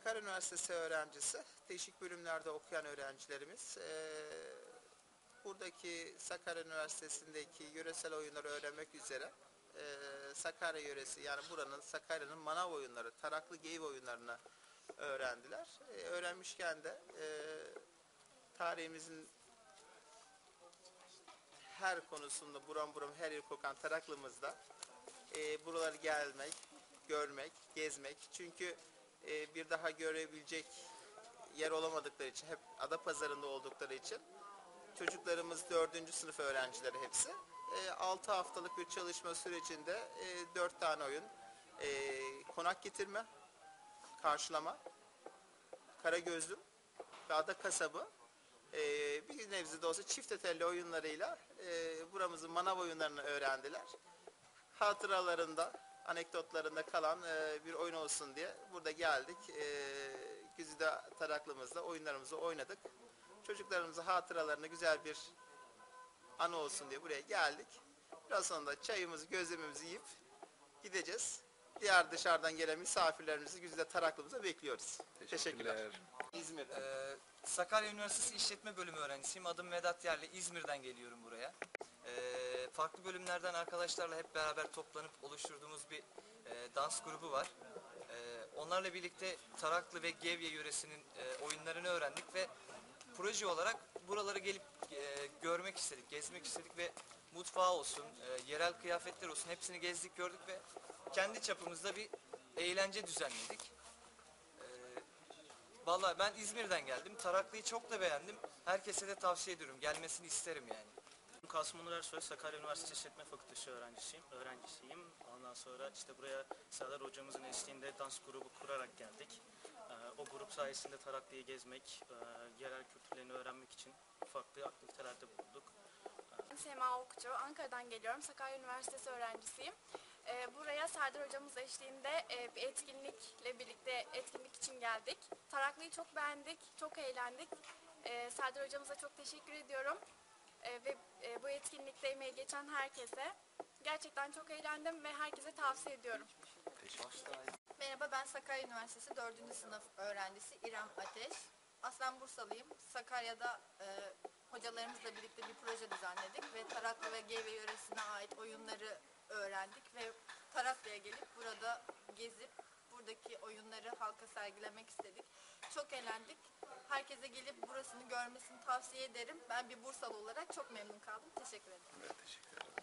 Sakarya Üniversitesi öğrencisi, değişik bölümlerde okuyan öğrencilerimiz buradaki Sakarya Üniversitesi'ndeki yöresel oyunları öğrenmek üzere Sakarya yöresi, yani buranın, Sakarya'nın manav oyunları, taraklı geyik oyunlarını öğrendiler. Öğrenmişken de tarihimizin her konusunda buram buram her yıl kokan Taraklımızda buraları gelmek, görmek, gezmek. Çünkü bir daha görebilecek yer olamadıkları için, hep Adapazarı'nda oldukları için çocuklarımız 4. sınıf öğrencileri hepsi. 6 haftalık bir çalışma sürecinde 4 tane oyun, konak getirme, karşılama, Karagözlüm ve ada kasabı, bir nebze de olsa çift telli oyunlarıyla buramızın manav oyunlarını öğrendiler. Hatıralarında, anekdotlarında kalan bir oyun olsun diye burada geldik. Güzide Taraklımızda oyunlarımızı oynadık. Çocuklarımızın hatıralarına güzel bir anı olsun diye buraya geldik. Biraz sonra da çayımızı, gözlemimizi yiyip gideceğiz. Diğer dışarıdan gelen misafirlerimizi Güzide Taraklımıza bekliyoruz. Teşekkürler. İzmir. Sakarya Üniversitesi İşletme Bölümü öğrencisiyim. Adım Vedat Yerli. İzmir'den geliyorum buraya. Farklı bölümlerden arkadaşlarla hep beraber toplanıp oluşturduğumuz bir dans grubu var. Onlarla birlikte Taraklı ve Gevye yöresinin oyunlarını öğrendik ve proje olarak buralara gelip görmek istedik, gezmek istedik ve mutfağı olsun, yerel kıyafetler olsun hepsini gezdik, gördük ve kendi çapımızda bir eğlence düzenledik. Vallahi ben İzmir'den geldim. Taraklı'yı çok da beğendim. Herkese de tavsiye ediyorum. Gelmesini isterim yani. Kasım Ersoy, Sakarya Üniversitesi İşletme Fakültesi öğrencisiyim. Ondan sonra işte buraya Serdar hocamızın eşliğinde dans grubu kurarak geldik. O grup sayesinde Taraklı'yı gezmek, yerel kültürlerini öğrenmek için farklı aktivitelerde bulunduk. Sema Okçu, Ankara'dan geliyorum. Sakarya Üniversitesi öğrencisiyim. Buraya Serdar hocamız eşliğinde bir etkinlikle birlikte etkinlik için geldik. Taraklı'yı çok beğendik, çok eğlendik. Serdar hocamıza çok teşekkür ediyorum. Ve bu etkinlikte emeği geçen herkese gerçekten çok eğlendim ve herkese tavsiye ediyorum. Merhaba, ben Sakarya Üniversitesi 4. sınıf öğrencisi İrem Ateş. Aslen Bursalıyım. Sakarya'da hocalarımızla birlikte bir proje düzenledik ve Taraklı ve Gevye yöresine ait oyunları öğrendik ve Taraklı'ya gelip burada gezip buradaki oyunları halka sergilemek istedik. Çok eğlendik. Herkese gelip burasını görmesini tavsiye ederim. Ben bir Bursalı olarak çok memnun kaldım. Teşekkür ederim. Evet, teşekkür ederim.